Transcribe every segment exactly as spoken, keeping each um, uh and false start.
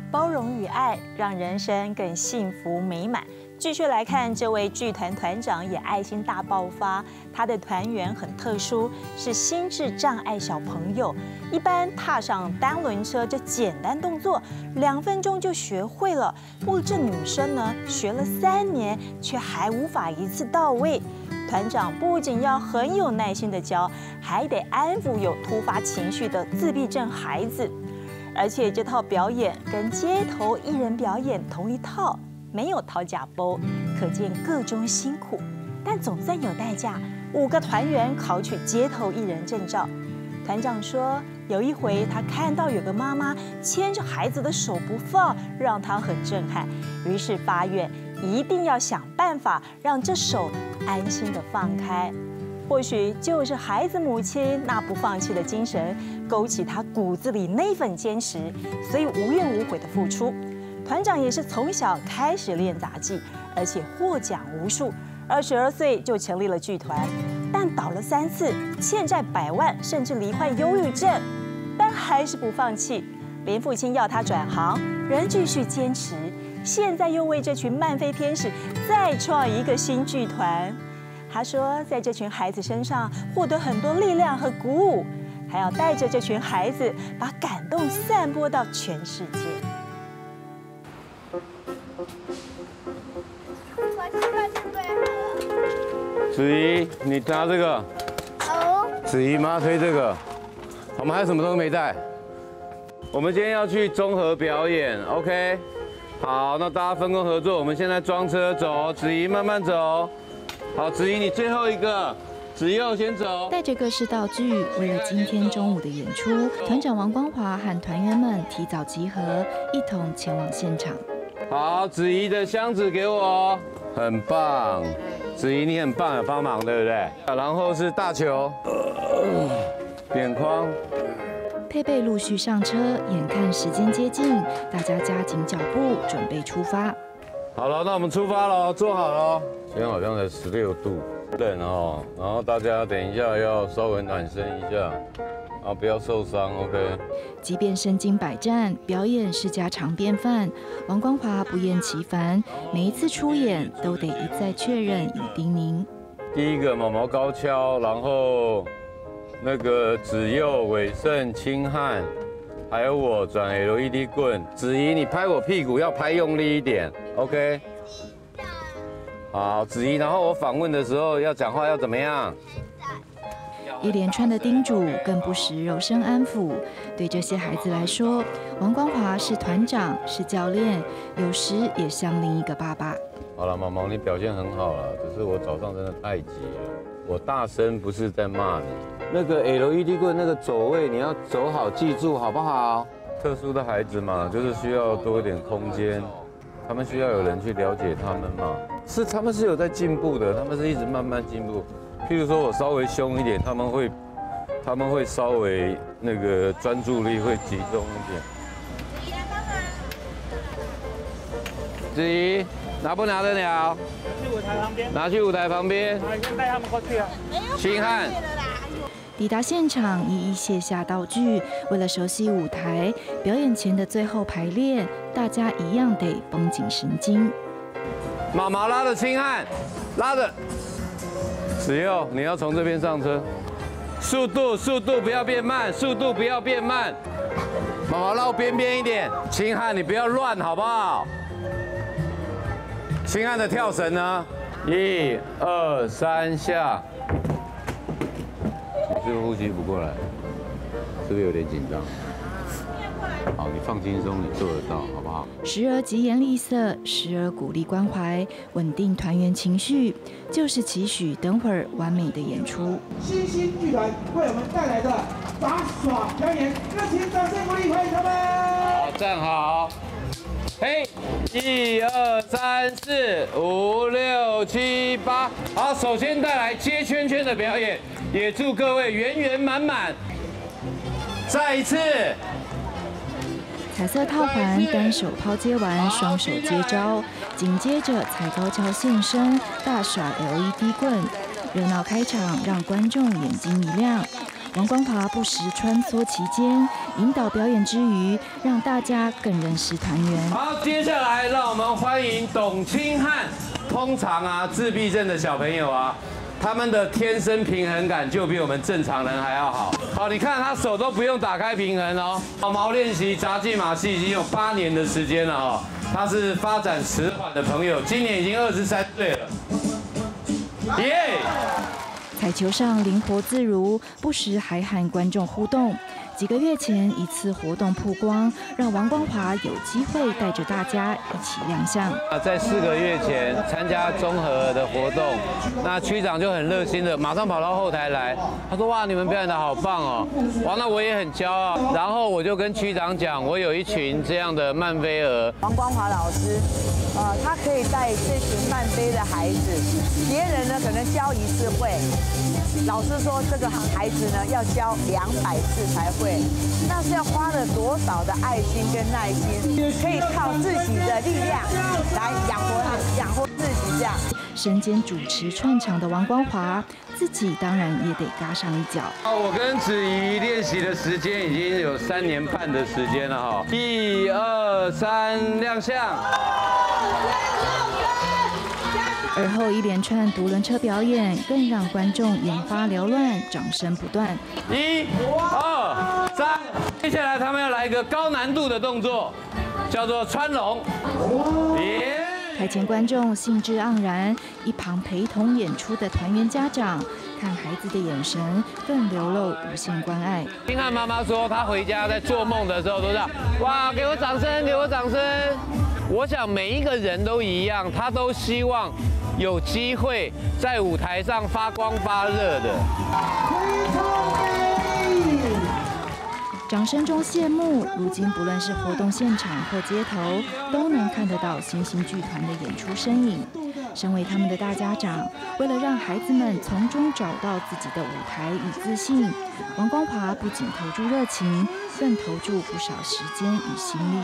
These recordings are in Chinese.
包容与爱，让人生更幸福美满。继续来看这位剧团团长也爱心大爆发，他的团员很特殊，是心智障碍小朋友。一般踏上单轮车这简单动作，两分钟就学会了。不过这女生呢，学了三年，却还无法一次到位。团长不仅要很有耐心的教，还得安抚有突发情绪的自闭症孩子。而且这套表演跟街头艺人表演同一套。 没有掏假包，可见各中辛苦，但总算有代价。五个团员考取街头艺人证照。团长说，有一回他看到有个妈妈牵着孩子的手不放，让他很震撼，于是发愿一定要想办法让这手安心的放开。或许就是孩子母亲那不放弃的精神，勾起他骨子里那份坚持，所以无怨无悔的付出。 团长也是从小开始练杂技，而且获奖无数。二十二岁就成立了剧团，但倒了三次，欠债百万，甚至罹患忧郁症，但还是不放弃。连父亲要他转行，仍继续坚持。现在又为这群漫飞天使再创一个新剧团。他说，在这群孩子身上获得很多力量和鼓舞，还要带着这群孩子把感动散播到全世界。 子怡，你拿这个。哦。子怡妈推这个。我们还有什么都没带。我们今天要去综合表演 ，OK？ 好，那大家分工合作。我们现在装车走，子怡慢慢走。好，子怡你最后一个，子佑先走。 带着各式道具，为了今天中午的演出，团长王光华和团员们提早集合，一同前往现场。 好，子怡的箱子给我，很棒。 子怡，你很棒，有帮忙，对不对？然后是大球，扁筐。 配备陆续上车，眼看时间接近，大家加紧脚步，准备出发。 好了，那我们出发了，坐好了。今天好像才十六度，冷哦。然后大家等一下要稍微暖身一下，啊，不要受伤 ，OK。 即便身经百战，表演是家常便饭。王光华不厌其烦，每一次出演都得一再确认与叮咛。 第一个毛毛高跷，然后那个子佑、伟盛、清汉，还有我转 L E D 棍。子怡，你拍我屁股要拍用力一点 ，OK。好，子怡，然后我访问的时候要讲话要怎么样？ 一连串的叮嘱，更不时柔声安抚。对这些孩子来说，王光华是团长，是教练，有时也像另一个爸爸。 好了，毛毛，你表现很好了，只是我早上真的太急了。我大声不是在骂你，那个 L E D 棍那个走位你要走好，记住好不好？特殊的孩子嘛，就是需要多一点空间，他们需要有人去了解他们嘛。是，他们是有在进步的，他们是一直慢慢进步。 譬如说，我稍微凶一点，他们会，他们会稍微那个专注力会集中一点。子怡来帮忙。子怡，拿不拿得了？ 去舞台旁边。 拿去舞台旁边。 啊，先带他们过去啊。 清汉。 抵达现场，一一卸下道具。为了熟悉舞台，表演前的最后排练，大家一样得绷紧神经。 毛毛拉着清汉，拉着。 子佑，你要从这边上车，速度速度不要变慢，速度不要变慢。毛毛绕边边一点，清汉你不要乱好不好？清汉的跳绳呢？一二三下。你是不是呼吸不过来？是不是有点紧张？好，你放轻松，你做得到，好不好？ 时而疾言厉色，时而鼓励关怀，稳定团员情绪，就是期许等会儿完美的演出。 新兴剧团为我们带来的杂耍表演，热情掌声鼓励，欢迎他们！ 好，站好。嘿，一二三四五六七八。好，首先带来接圈圈的表演，也祝各位圆圆满满。再一次。 彩色套环单手抛接完，双手接招，紧接着踩高跷现身，大耍 L E D 棍，热闹开场让观众眼睛一亮。 王光华不时穿梭其间，引导表演之余，让大家更认识团员。 好，接下来让我们欢迎董清汉。通常啊，自闭症的小朋友啊，他们的天生平衡感就比我们正常人还要好。好，你看他手都不用打开平衡哦。毛毛练习杂技马戏已经有八年的时间了哦。他是发展迟缓的朋友，今年已经二十三岁了。耶！ 彩球上灵活自如，不时还和观众互动。几个月前一次活动曝光，让王光华有机会带着大家一起亮相。 啊，在四个月前参加综合的活动，那区长就很热心的马上跑到后台来，他说：“哇，你们表演的好棒哦！”哇，那我也很骄傲。然后我就跟区长讲，我有一群这样的慢飞儿。 王光华老师，呃，他可以带这群慢飞的孩子，别人呢可能教一次会，老师说这个孩子呢要教两百次才会。那是要花了多少的爱心跟耐心？可以靠自己的力量来养活养活自己这样。 身兼主持串场的王光华，自己当然也得嘎上一脚。 我跟子怡练习的时间已经有三年半的时间了哈。一二三，亮相。 而后一连串独轮车表演，更让观众眼花缭乱，掌声不断。 一、二、三，接下来他们要来一个高难度的动作，叫做穿龙。耶！ 台前观众兴致盎然，一旁陪同演出的团员家长看孩子的眼神更流露无限关爱。 听汉妈妈说，她回家在做梦的时候都这样，哇，给我掌声，给我掌声。我想每一个人都一样，他都希望有机会在舞台上发光发热的。 掌声中谢幕，如今不论是活动现场或街头，都能看得到新兴剧团的演出身影。身为他们的大家长，为了让孩子们从中找到自己的舞台与自信，王光华不仅投注热情，更投注不少时间与心力。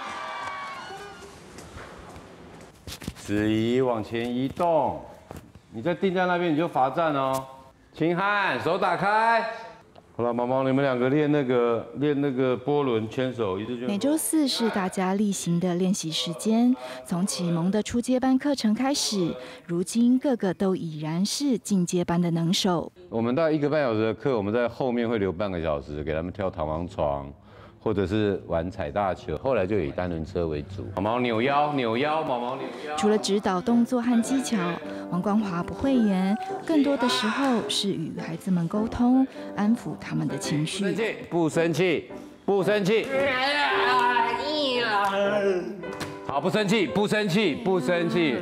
子怡往前移动，你再定在那边你就罚站哦。秦汉，手打开。好了，毛毛，你们两个练那个练那个波轮牵手，一直就。 每周四是大家例行的练习时间，从启蒙的初阶班课程开始，如今个个都已然是进阶班的能手。 我们大概一个半小时的课，我们在后面会留半个小时给他们跳弹簧床。或者是玩踩大球，后来就以单轮车为主。毛毛扭腰，扭腰，毛毛扭腰。 除了指导动作和技巧，王光华不讳言，更多的时候是与孩子们沟通，安抚他们的情绪。 不生气，不生气，不生气。好，不生气，不生气，不生气。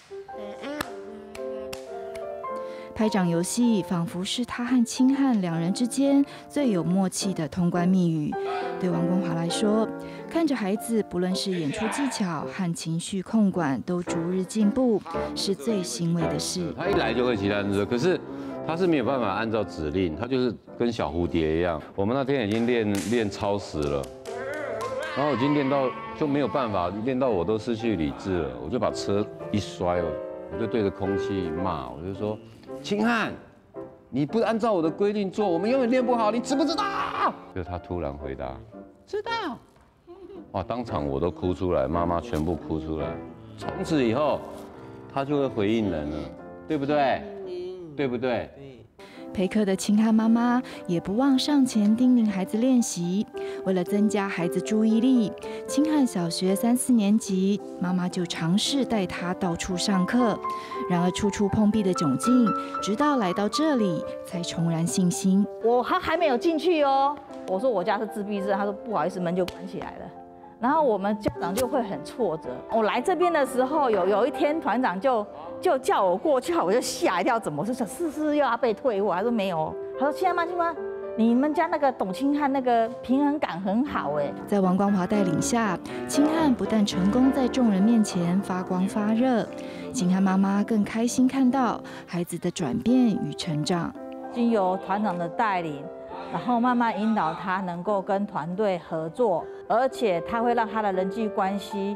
拍掌游戏仿佛是他和清汉两人之间最有默契的通关密语。对王光华来说，看着孩子不论是演出技巧和情绪控管都逐日进步，是最欣慰的事。 他一来就会其他人说，可是他是没有办法按照指令，他就是跟小蝴蝶一样。我们那天已经练练超时了，然后已经练到就没有办法，练到我都失去理智了，我就把车一摔了，我就对着空气骂，我就说。清汉，你不按照我的规定做，我们永远练不好，你知不知道？就他突然回答，知道。哇，当场我都哭出来，妈妈全部哭出来。从此以后，他就会回应人了，对不对？对不对？ 陪课的清汉妈妈也不忘上前叮咛孩子练习。为了增加孩子注意力，清汉小学三四年级，妈妈就尝试带他到处上课。然而处处碰壁的窘境，直到来到这里才重燃信心。 我还还没有进去哦，我说我家是自闭症，他说不好意思，门就关起来了。然后我们家长就会很挫折。我来这边的时候，有有一天团长就就叫我过去，我就吓一跳，怎么？我说是是是又要被退货？他说没有，他说亲爱妈亲妈，你们家那个董清汉那个平衡感很好哎。 在王光华带领下，清汉不但成功在众人面前发光发热，清汉妈妈更开心看到孩子的转变与成长。 经由团长的带领，然后慢慢引导他能够跟团队合作，而且他会让他的人际关系，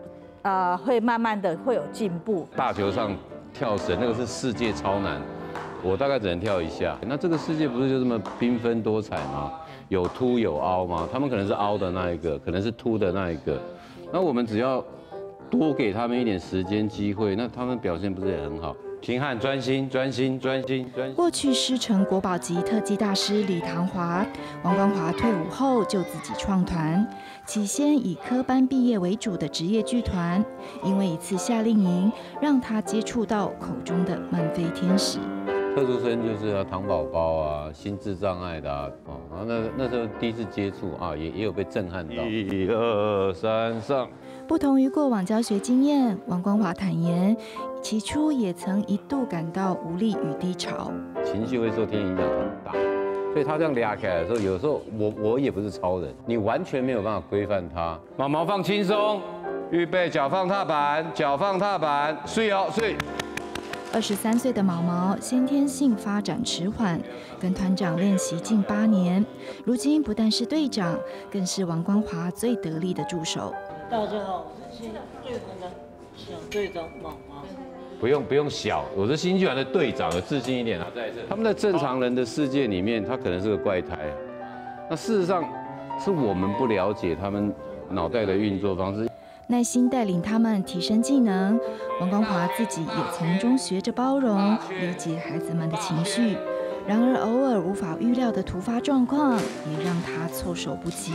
呃，会慢慢的会有进步。 大球上跳绳那个是世界超难， 我大概只能跳一下。那这个世界不是就这么缤纷多彩吗？有凸有凹吗？他们可能是凹的那一个，可能是凸的那一个。那我们只要多给他们一点时间机会，那他们表现不是也很好？秦汉专心专心专心专心。 过去师承国宝级特技大师李唐华，王光华退伍后就自己创团，起先以科班毕业为主的职业剧团，因为一次夏令营，让他接触到口中的漫飞天使。 特殊生就是啊，糖宝宝啊，心智障碍的啊，哦，然后那那时候第一次接触啊，也也有被震撼到。一二三，上。 不同于过往教学经验，王光华坦言，起初也曾一度感到无力与低潮， 情绪会受天影响很大，所以他这样俩起来的时候，有时候我我也不是超人，你完全没有办法规范他。毛毛放轻松，预备，脚放踏板，脚放踏板，睡哦睡。 二十三岁的毛毛先天性发展迟缓，跟团长练习近八年，如今不但是队长，更是王光华最得力的助手。 大家好，我是队团的小队长毛毛。 不用不用小，我是新剧团的队长，有自信一点啊！再一次，他们在正常人的世界里面，他可能是个怪胎，那事实上是我们不了解他们脑袋的运作方式。 耐心带领他们提升技能，王光华自己也从中学着包容、理解孩子们的情绪。然而，偶尔无法预料的突发状况，也让他措手不及。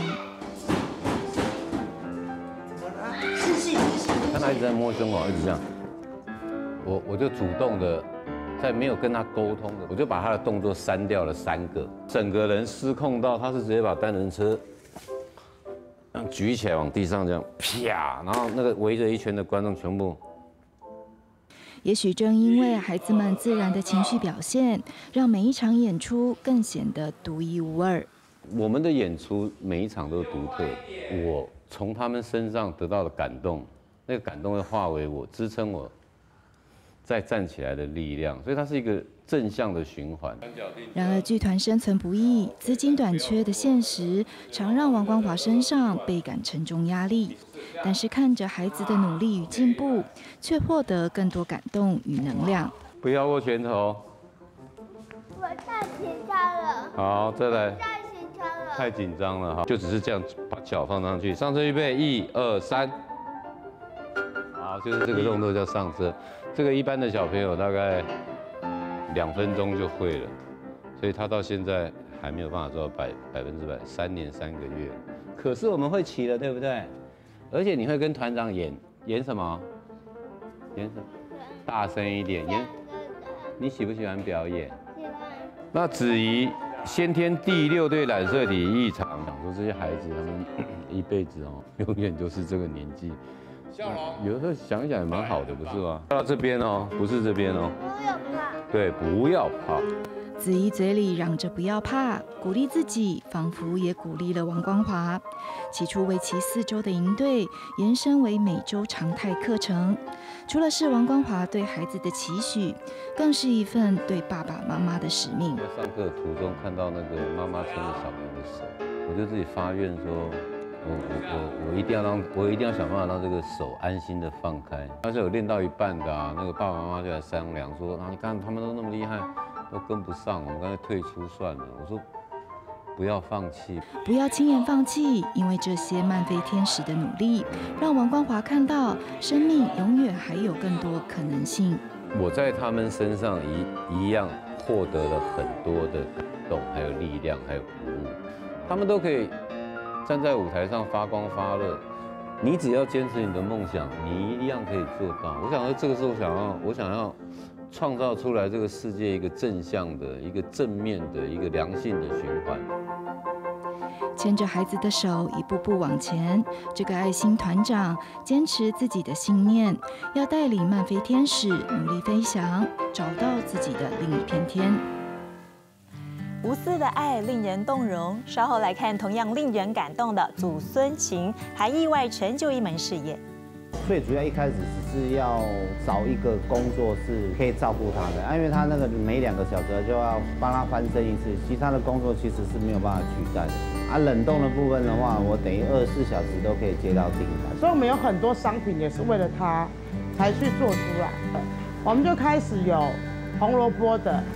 看他一直在摸胸口，一直这样，我我就主动的，在没有跟他沟通的，我就把他的动作删掉了三个，整个人失控到他是直接把单人车这样举起来往地上这样啪，然后那个围着一圈的观众全部。 也许正因为孩子们自然的情绪表现，让每一场演出更显得独一无二。 我们的演出每一场都独特，我从他们身上得到的感动。那个感动会化为我支撑我再站起来的力量，所以它是一个正向的循环。 然而，剧团生存不易、资金短缺的现实，常让王光华身上倍感沉重压力。但是看着孩子的努力与进步，却获得更多感动与能量。 不要握拳头。 我太紧张了。 好，再来。 太紧张了。 太紧张了哈，就只是这样把脚放上去，上车预备，一二三。好，就是这个动作叫上车。这个一般的小朋友大概两分钟就会了，所以他到现在还没有办法做到百百分之百，三年三个月。可是我们会骑了，对不对？而且你会跟团长演演什么？演什么？大声一点，演。你喜不喜欢表演？ 喜欢。 那子怡先天第六对染色体异常，想说这些孩子他们一辈子哦，永远都是这个年纪。有的时候想一想也蛮好的，不是吗？到这边哦，不是这边哦。 不要怕。 对，不要怕。 子怡嘴里嚷着不要怕，鼓励自己，仿佛也鼓励了王光华。起初为期四周的营队，延伸为每周常态课程。除了是王光华对孩子的期许，更是一份对爸爸妈妈的使命。 在上课途中看到那个妈妈牵着小朋友的手，我就自己发愿说，我我我我一定要让，我一定要想办法让这个手安心的放开。但是有练到一半的啊，那个爸爸妈妈就来商量说，啊，你看他们都那么厉害。都跟不上，我们干脆退出算了。我说不要放弃， 不要轻言放弃，因为这些漫飞天使的努力，让王光华看到生命永远还有更多可能性。 我在他们身上一一样获得了很多的感动，还有力量，还有鼓舞。他们都可以站在舞台上发光发热。你只要坚持你的梦想，你一样可以做到。我想说，这个是我想要，我想要。创造出来这个世界一个正向的、一个正面的、一个良性的循环。 牵着孩子的手，一步步往前。这个爱心团长坚持自己的信念，要带领漫飞天使努力飞翔，找到自己的另一片天。 无私的爱令人动容。稍后来看同样令人感动的祖孙情，还意外成就一门事业。 最主要一开始只是要找一个工作是可以照顾他的，啊，因为他那个每两个小时就要帮他翻身一次，其他的工作其实是没有办法取代的。啊，冷冻的部分的话，我等于二十四小时都可以接到订单。 所以我们有很多商品也是为了他才去做出来的。我们就开始有红萝卜的、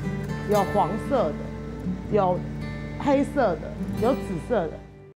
有黄色的，有黑色的，有紫色的。